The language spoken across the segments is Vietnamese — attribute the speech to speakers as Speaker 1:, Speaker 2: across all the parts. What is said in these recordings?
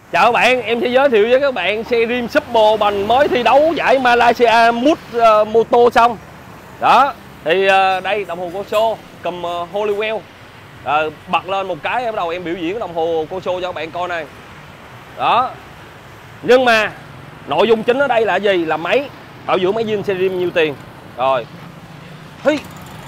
Speaker 1: Chào các bạn, em sẽ giới thiệu với các bạn xe Rim Super Bành mới thi đấu giải Malaysia Moto xong. Đó, thì đây đồng hồ Coso cầm Hollywell. Bật lên một cái bắt đầu em biểu diễn đồng hồ Coso cho các bạn coi này. Đó. Nhưng mà nội dung chính ở đây là gì? Là máy. Bảo dưỡng máy zin xe Rim nhiêu tiền? Rồi. Hi.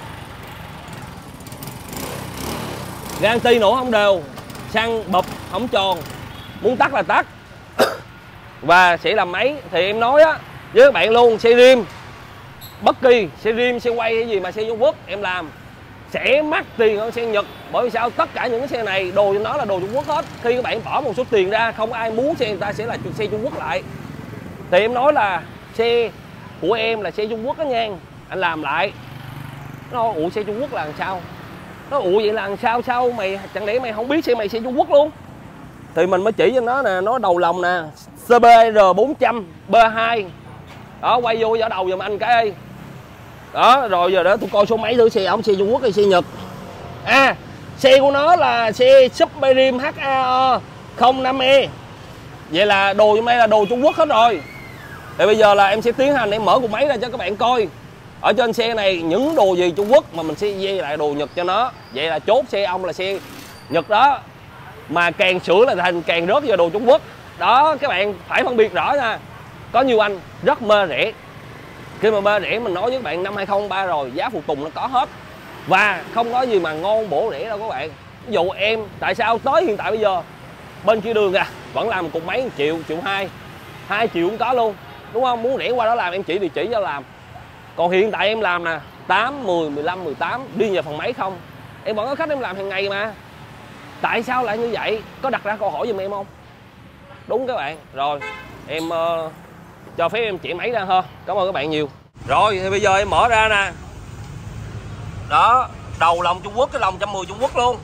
Speaker 1: Garanti nổ không đều, xăng bập không tròn, muốn tắt là tắt. Và sẽ làm máy thì em nói á với các bạn luôn, xe Rim bất kỳ xe Rim, xe quay hay gì mà xe Trung Quốc em làm sẽ mắc tiền hơn xe Nhật. Bởi vì sao? Tất cả những cái xe này đồ cho nó là đồ Trung Quốc hết. Khi các bạn bỏ một số tiền ra, không ai muốn xe người ta sẽ là xe Trung Quốc lại. Thì em nói là xe của em là xe Trung Quốc đó nha, anh làm lại. Nó ủa xe Trung Quốc là làm sao? Nó ủa vậy là làm sao? Sao mày, chẳng lẽ mày không biết xe mày xe Trung Quốc luôn? Thì mình mới chỉ cho nó nè, nó đầu lòng nè, CBR 400 B2. Đó, quay vô vào đầu giùm anh cái đi. Đó, rồi giờ đó tôi coi số máy thử xe ổng, xe Trung Quốc hay xe Nhật. Xe của nó là xe Super Rim HAO 05E. Vậy là đồ trong đây là đồ Trung Quốc hết rồi. Thì bây giờ là em sẽ tiến hành em mở cục máy ra cho các bạn coi. Ở trên xe này những đồ gì Trung Quốc mà mình sẽ dây lại đồ Nhật cho nó. Vậy là chốt xe ông là xe Nhật đó. Mà càng sửa là thành càng rớt vào đồ Trung Quốc. Đó, các bạn phải phân biệt rõ nha. Có nhiều anh rất mê rẻ. Khi mà mê rẻ mình nói với các bạn năm 2003 rồi, giá phụ tùng nó có hết. Và không có gì mà ngon bổ rẻ đâu các bạn. Ví dụ em, tại sao tới hiện tại bây giờ bên kia đường vẫn làm một cục máy 1 triệu, 1,2 triệu, 2 triệu cũng có luôn. Đúng không? Muốn rẻ qua đó làm em chỉ địa chỉ cho làm. Còn hiện tại em làm nè 8, 10, 15, 18 đi về phần máy không. Em vẫn có khách em làm hàng ngày mà. Tại sao lại như vậy? Có đặt ra câu hỏi giùm em không? Đúng các bạn. Rồi em cho phép em chỉ máy ra ha. Cảm ơn các bạn nhiều. Rồi thì bây giờ em mở ra nè. Đó, đầu lòng Trung Quốc, cái lòng 110 Trung Quốc luôn.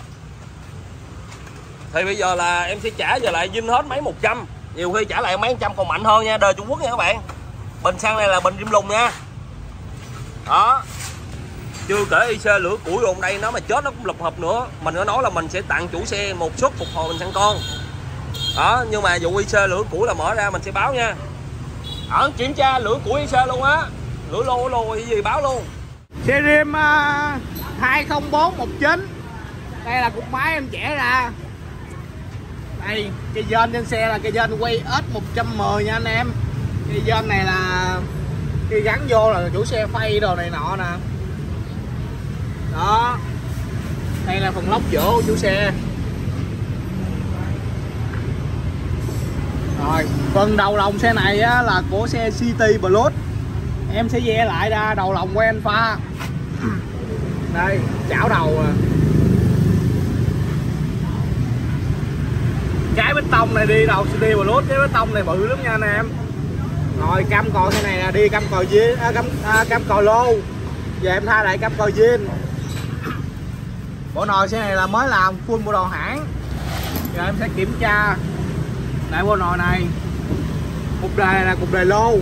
Speaker 1: Thì bây giờ là em sẽ trả về lại zin hết máy 100. Nhiều khi trả lại máy 100 còn mạnh hơn nha, đời Trung Quốc nha các bạn. Bình xăng này là bình Rim lùng nha. Đó. Chưa kể IC lửa củi luôn đây, nó mà chết nó cũng lục hợp nữa. Mình có nói là mình sẽ tặng chủ xe một suất phục hồi bình xăng con. Đó, nhưng mà vụ IC lửa củi là mở ra mình sẽ báo nha. Ở kiểm tra lửa củi IC luôn á. Lửa lô hay gì báo luôn.
Speaker 2: Xe Rim 20419. Đây là cục máy em chẻ ra. Đây, cây dên trên xe là cây dên quay S110 nha anh em. Cây dên này là khi gắn vô là chủ xe phay đồ này nọ nè. Đó. Đây là phần lốc giữa của chủ xe. Rồi, phần đầu lòng xe này á, là của xe City Plus. Em sẽ ve lại ra đầu lòng của Alpha. Đây, chảo đầu à. Cái bê tông này đi đầu City Plus, cái bê tông này bự lắm nha anh em. Rồi cam còi cái này là đi cam còi zin, cam còi lô. Giờ em thay lại cam còi zin. Bộ nồi xe này là mới làm full bộ đồ hãng. Giờ em sẽ kiểm tra lại bộ nồi này. Cục đề này là cục đề lô.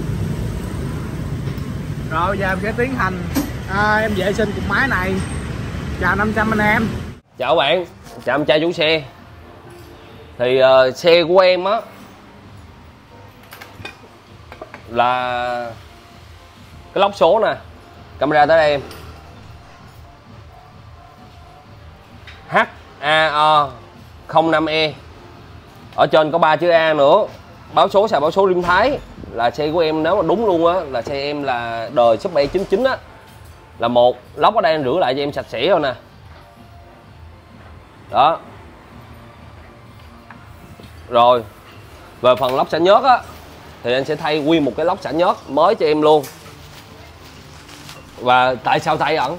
Speaker 2: Rồi giờ em sẽ tiến hành em vệ sinh cục máy này. Chào 500 anh em.
Speaker 1: Chào bạn, chào em trai chủ xe. Thì xe của em á là cái lốc số nè, camera tới đây em, HAO 05E. Ở trên có 3 chữ A nữa. Báo số xài báo số Rim Thái. Là xe của em nếu mà đúng luôn á là xe em là đời Super 99 á. Là một lốc ở đây anh rửa lại cho em sạch sẽ rồi nè. Đó. Rồi về phần lốc xả nhớt á thì anh sẽ thay nguyên một cái lốc xả nhớt mới cho em luôn. Và tại sao thay ẩn?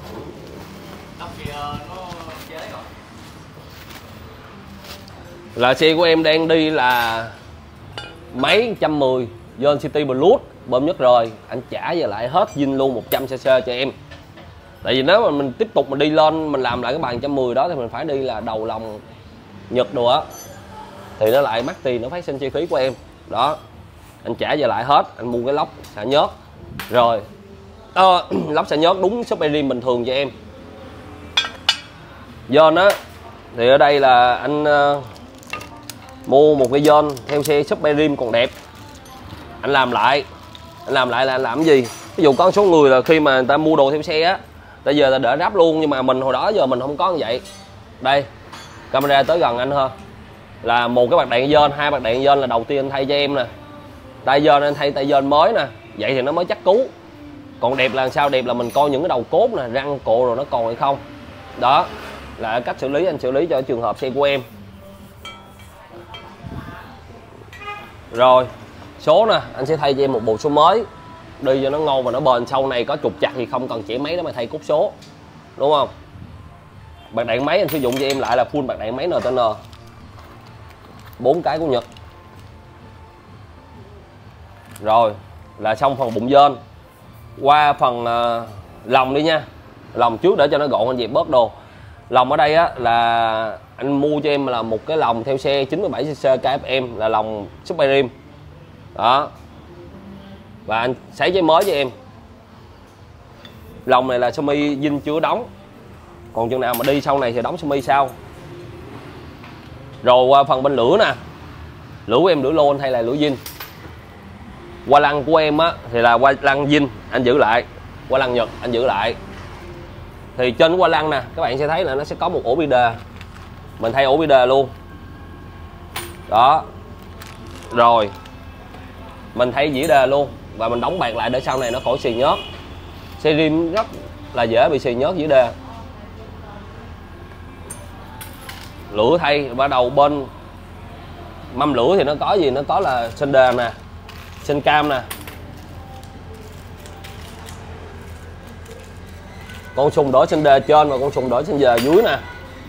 Speaker 1: Là xe của em đang đi là máy 110 John City Plus bơm nhất rồi, anh trả về lại hết zin luôn 100cc cho em. Tại vì nếu mà mình tiếp tục mình đi lên mình làm lại cái bàn 110 đó thì mình phải đi là đầu lòng Nhật đồ á, thì nó lại mắc tiền, nó phát sinh chi phí của em. Đó, anh trả về lại hết, anh mua cái lốc xả nhớt rồi. Lốc xả nhớt đúng Super Rim bình thường cho em. John á thì ở đây là anh mua một cái dơn theo xe Super Rim còn đẹp, anh làm lại là anh làm cái gì? Ví dụ có số người là khi mà người ta mua đồ theo xe á, bây giờ là đỡ ráp luôn, nhưng mà mình hồi đó giờ mình không có như vậy. Đây, camera tới gần anh hơn, là một cái bạc đạn dơn, 2 bạc đạn dơn là đầu tiên anh thay cho em nè. Tay dơn anh thay tay dơn mới nè, vậy thì nó mới chắc cú. Còn đẹp là sao? Đẹp là mình coi những cái đầu cốt nè, răng cộ rồi nó còn hay không. Đó là cách xử lý, anh xử lý cho trường hợp xe của em. Rồi số nè, anh sẽ thay cho em một bộ số mới đi cho nó ngon và nó bền. Sau này có trục chặt thì không cần chỉ máy để mà thay cốt số, đúng không? Bạc đạn máy anh sử dụng cho em lại là full bạc đạn máy NTN, 4 cái của Nhật. Rồi là xong phần bụng dơn. Qua phần lòng đi nha. Lòng trước để cho nó gọn anh dẹp bớt đồ. Lòng ở đây á là anh mua cho em là một cái lòng theo xe 97cc KFM, là lòng Super Rim. Đó. Và anh sấy giấy mới cho em. Lòng này là sơ mi zin chưa đóng. Còn chừng nào mà đi sau này thì đóng sơ mi sau. Rồi qua phần bên lửa nè. Lửa của em lửa lô anh thay là lửa zin. Qua lăng của em á thì là qua lăng zin anh giữ lại, qua lăng Nhật anh giữ lại. Thì trên qua lăng nè các bạn sẽ thấy là nó sẽ có một ổ bi đề, mình thay ổ bi đề luôn đó. Rồi mình thay dĩa đề luôn và mình đóng bạc lại để sau này nó khỏi xì nhớt. Xe rim rất là dễ bị xì nhớt dĩa đề. Lửa thay bắt đầu bên mâm lửa thì nó có gì? Nó có là sên đề nè, sên cam nè, con sùng đỏ sên đề trên và con sùng đỏ sên đề dưới nè.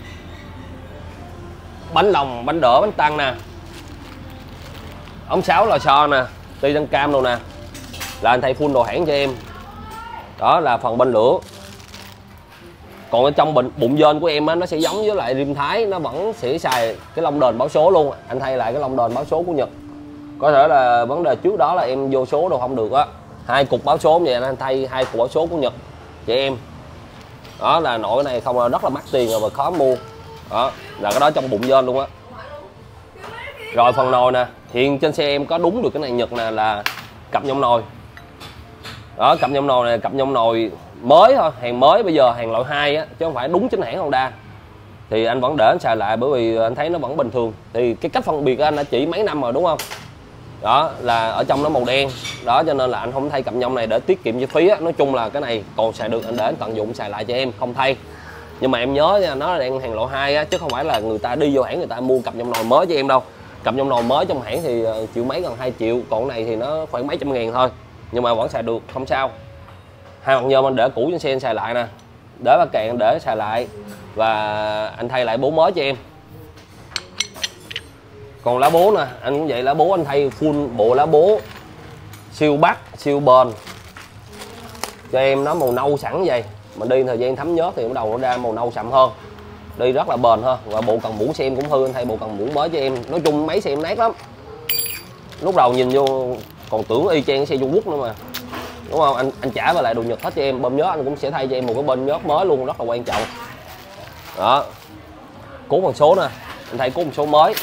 Speaker 1: Bánh lòng, bánh đỡ, bánh tăng nè, ống sáo lò xo nè, ti tăng cam đâu nè, là anh thay full đồ hãng cho em. Đó là phần bên lửa. Còn ở trong bụng dên của em á, nó sẽ giống với lại rim Thái, nó vẫn sẽ xài cái lông đền báo số luôn. Anh thay lại cái lông đền báo số của Nhật. Có thể là vấn đề trước đó là em vô số đồ không được á, 2 cục báo số vậy anh thay 2 cục báo số của Nhật cho em. Đó là nội này không là rất là mắc tiền rồi và khó mua. Đó là cái đó trong bụng dên luôn á. Rồi phần nồi nè, hiện trên xe em có đúng được cái này Nhật nè, là cặp nhông nồi. Đó, cặp nhông nồi này, cặp nhông nồi mới thôi, hàng mới bây giờ, hàng loại 2 á, chứ không phải đúng chính hãng Honda. Thì anh vẫn để anh xài lại bởi vì anh thấy nó vẫn bình thường. Thì cái cách phân biệt anh đã chỉ mấy năm rồi đúng không? Đó là ở trong nó màu đen. Đó cho nên là anh không thay cặp nhông này để tiết kiệm chi phí á. Nói chung là cái này còn xài được anh để anh tận dụng xài lại cho em, không thay. Nhưng mà em nhớ nha, nó là đang hàng loại 2 á, chứ không phải là người ta đi vô hãng người ta mua cặp nhông nồi mới cho em đâu. Cặp nhông nồi mới trong hãng thì triệu mấy, gần 2 triệu, còn cái này thì nó khoảng mấy trăm ngàn thôi. Nhưng mà vẫn xài được, không sao. 2 mặt nhôm anh để cũ trên xe anh xài lại nè, để ba kèn để xài lại và anh thay lại bố mới cho em. Còn lá bố nè, anh cũng vậy, lá bố anh thay full bộ lá bố siêu bắc, siêu bền cho em, nó màu nâu sẵn vậy. Mình đi thời gian thấm nhớt thì bắt đầu nó ra màu nâu sậm hơn, đi rất là bền hơn. Và bộ cần mũ xe em cũng hư, anh thay bộ cần mũ mới cho em. Nói chung máy xe em nát lắm, lúc đầu nhìn vô còn tưởng y chang xe Trung Quốc nữa mà, đúng không? Anh trả về lại đồ Nhật hết cho em. Bơm nhớt anh cũng sẽ thay cho em một cái bơm nhớt mới luôn, rất là quan trọng. Đó, cú bằng số nè, anh thay cú bằng số mới.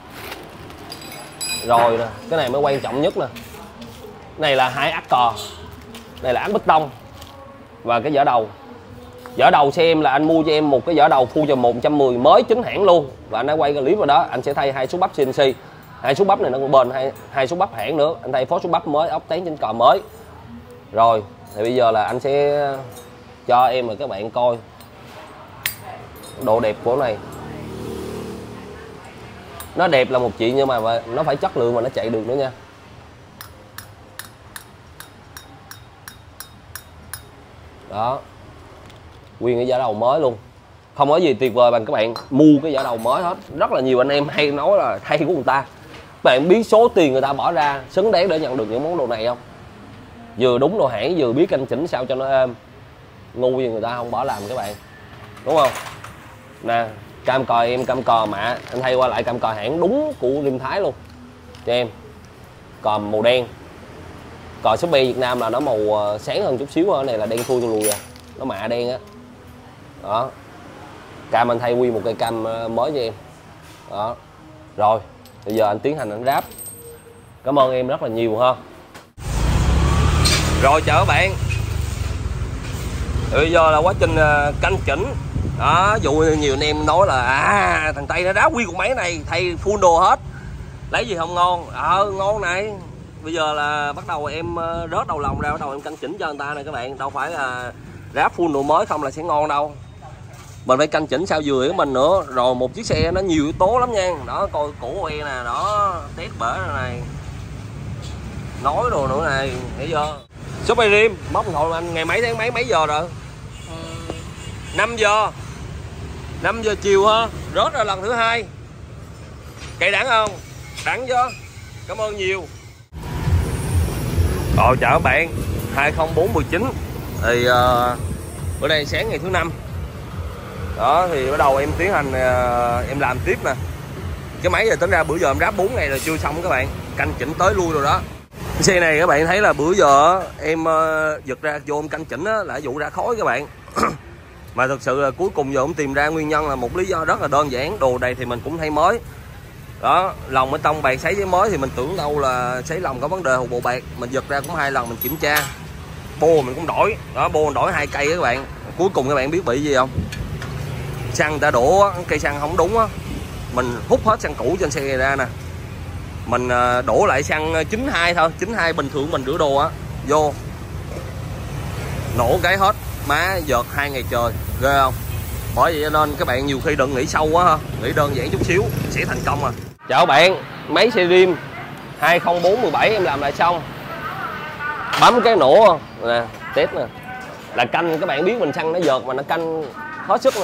Speaker 1: Rồi nè, cái này mới quan trọng nhất nè, này là 2 ắc cò, này là ắc bê tông và cái vỏ đầu. Vỏ đầu xe em là anh mua cho em một cái vỏ đầu Full 110 mới chính hãng luôn, và anh đã quay cái clip vào đó. Anh sẽ thay 2 số bắp CNC, 2 số bắp này nó còn bền, hai số bắp hãng nữa. Anh thay phó số bắp mới, ốc tán trên cò mới. Rồi thì bây giờ là anh sẽ cho em và các bạn coi độ đẹp của này. Nó đẹp là một chuyện, nhưng mà nó phải chất lượng mà nó chạy được nữa nha. Đó, nguyên cái vỏ đầu mới luôn, không có gì tuyệt vời bằng các bạn mua cái vỏ đầu mới hết. Rất là nhiều anh em hay nói là thay của người ta. Các bạn biết số tiền người ta bỏ ra xứng đáng để nhận được những món đồ này không? Vừa đúng đồ hãng, vừa biết canh chỉnh sao cho nó êm. Ngu gì người ta không bỏ làm các bạn, đúng không? Nè, cam cò em, cam cò mạ anh thay qua lại cam cò hãng đúng của Rim Thái luôn cho em. Cò màu đen, cò Super Việt Nam là nó màu sáng hơn chút xíu, ở này là đen thui lùi à, nó mạ đen á. Đó, cam anh thay quy một cây cam mới cho em. Đó, rồi Bây giờ anh tiến hành anh ráp. Cảm ơn em rất là nhiều ha. Rồi chào các bạn. Bây giờ là quá trình canh chỉnh. Đó, dụ nhiều anh em nói là thằng Tây nó ráp nguyên cục máy này, thay full đồ hết. Lấy gì không ngon? Ngon này. Bây giờ là bắt đầu em rớt đầu lòng ra, bắt đầu em canh chỉnh cho người ta này các bạn. Đâu phải là ráp full đồ mới không là sẽ ngon đâu. Mình phải canh chỉnh sao dừa của mình nữa. Rồi một chiếc xe nó nhiều yếu tố lắm nha. Đó, coi cổ em nè, đó, tét bể này. Nói đồ nữa này, thấy chưa? Super Rim, móc điện thoại anh ngày mấy tháng mấy giờ rồi? 5 giờ. 5 giờ chiều ha, rớt ra lần thứ 2. Cây đẳng không? Đẳng chứ. Cảm ơn nhiều. Chào các bạn. 2019 thì bữa nay sáng ngày thứ 5. Đó thì bắt đầu em tiến hành em làm tiếp nè. Cái máy giờ tính ra bữa giờ em ráp 4 ngày rồi chưa xong các bạn. Canh chỉnh tới lui rồi đó. Cái xe này các bạn thấy là bữa giờ em giật ra vô em canh chỉnh là vụ ra khói các bạn. Mà thực sự là cuối cùng giờ cũng tìm ra nguyên nhân là một lý do rất là đơn giản. Đồ này thì mình cũng thay mới. Đó, lòng ở trong bạc sấy giấy mới thì mình tưởng đâu là sấy lòng có vấn đề hộp bộ bạc. Mình giật ra cũng 2 lần mình kiểm tra. Bô mình cũng đổi. Đó, bô mình đổi 2 cây các bạn. Cuối cùng các bạn biết bị gì không? Xăng người ta đổ cây xăng không đúng á. Mình hút hết xăng cũ trên xe này ra nè. Mình đổ lại xăng 92 thôi, 92 bình thường mình rửa đồ á, vô nổ cái hết, má giật 2 ngày trời, ghê không? Bởi vậy nên các bạn nhiều khi đừng nghĩ sâu quá ha, nghĩ đơn giản chút xíu sẽ thành công à. Chào các bạn, máy xe Rim 2017 em làm lại xong, bấm cái nổ nè, test nè, là canh các bạn biết mình xăng nó giật mà nó canh hết sức nè.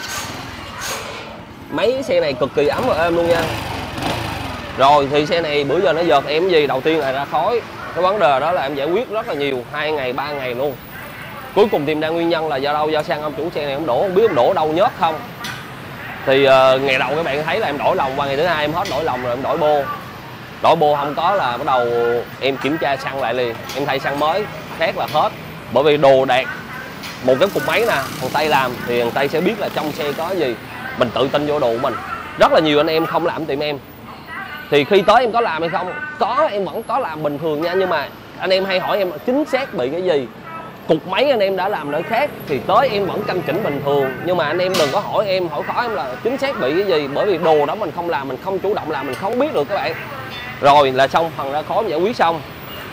Speaker 1: Máy xe này cực kỳ ấm và êm luôn nha. Rồi thì xe này bữa giờ nó giật em gì đầu tiên là ra khói. Cái vấn đề đó là em giải quyết rất là nhiều, 2 ngày 3 ngày luôn. Cuối cùng tìm ra nguyên nhân là do đâu, do xăng ông chủ xe này không đổ, không biết em đổ đâu nhớt không. Thì ngày đầu các bạn thấy là em đổi lòng, qua ngày thứ 2 em hết đổi lòng rồi em đổi bô. Đổi bô không có là bắt đầu em kiểm tra xăng lại liền, em thay xăng mới khác là hết. Bởi vì đồ đạc một cái cục máy nè, thằng Tây làm thì thằng Tây sẽ biết là trong xe có gì. Mình tự tin vô đồ của mình. Rất là nhiều anh em không làm tìm em. Thì khi tới em có làm hay không? Có, em vẫn có làm bình thường nha. Nhưng mà anh em hay hỏi em chính xác bị cái gì. Cục máy anh em đã làm nơi khác thì tới em vẫn canh chỉnh bình thường. Nhưng mà anh em đừng có hỏi em, hỏi khó em là chính xác bị cái gì. Bởi vì đồ đó mình không làm, mình không chủ động làm, mình không biết được các bạn. Rồi là xong, phần ra khói giải quyết xong.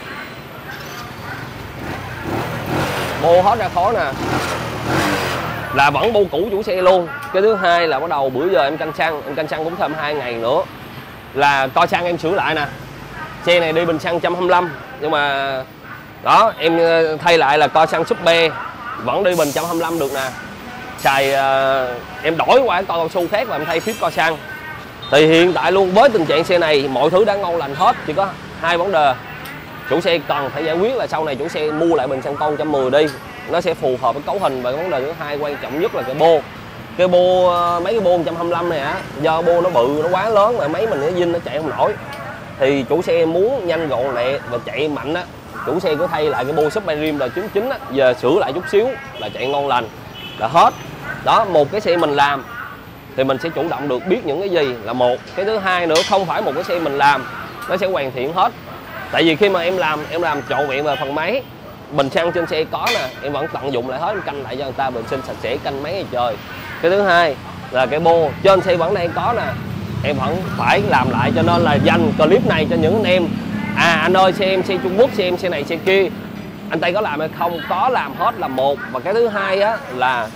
Speaker 1: Bô hết ra khói nè, là vẫn bô cũ chủ xe luôn. Cái thứ hai là bắt đầu bữa giờ em canh xăng cũng thêm 2 ngày nữa là coi xăng em sửa lại nè. Xe này đi bình xăng 125 nhưng mà đó em thay lại là coi xăng Super vẫn đi bình 125 được nè. Xài em đổi qua cái coi cao su khác và em thay phíp coi xăng. Thì hiện tại luôn với tình trạng xe này mọi thứ đã ngon lành hết, chỉ có 2 vấn đề chủ xe cần phải giải quyết là sau này chủ xe mua lại bình xăng con 110 đi, nó sẽ phù hợp với cấu hình. Và cái vấn đề thứ hai quan trọng nhất là cái bô. Cái bô, mấy cái bô 125 này do bô nó bự, nó quá lớn mà máy mình nó dinh, nó chạy không nổi. Thì chủ xe muốn nhanh gọn lẹ và chạy mạnh á, chủ xe cứ thay lại cái bô Super Rim là 99 á, giờ sửa lại chút xíu là chạy ngon lành là hết. Đó, một cái xe mình làm thì mình sẽ chủ động được biết những cái gì là một. Cái thứ hai nữa, không phải một cái xe mình làm nó sẽ hoàn thiện hết. Tại vì khi mà em làm trọn vẹn về phần máy, bình xăng trên xe có nè, em vẫn tận dụng lại hết, em canh lại cho người ta bình sinh sạch sẽ, canh mấy ngày trời. Cái thứ hai là cái bô trên xe vẫn đang có nè, em vẫn phải làm lại. Cho nên là dành clip này cho những anh em anh ơi, xe em xe Trung Quốc, xe em xe này xe kia, anh Tây có làm hay không? Có làm hết là một. Và cái thứ hai á là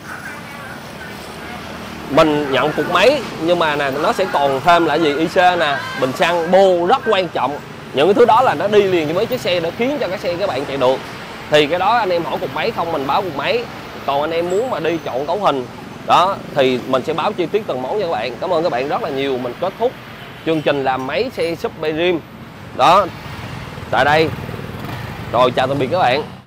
Speaker 1: mình nhận cục máy nhưng mà nè, nó sẽ còn thêm là gì, IC nè, bình xăng, bô rất quan trọng. Những cái thứ đó là nó đi liền với chiếc xe để khiến cho cái xe các bạn chạy được. Thì cái đó anh em hỏi cục máy không, mình báo cục máy. Còn anh em muốn mà đi chọn cấu hình đó thì mình sẽ báo chi tiết từng món cho các bạn. Cảm ơn các bạn rất là nhiều. Mình kết thúc chương trình làm máy xe Super Rim đó tại đây. Rồi chào tạm biệt các bạn.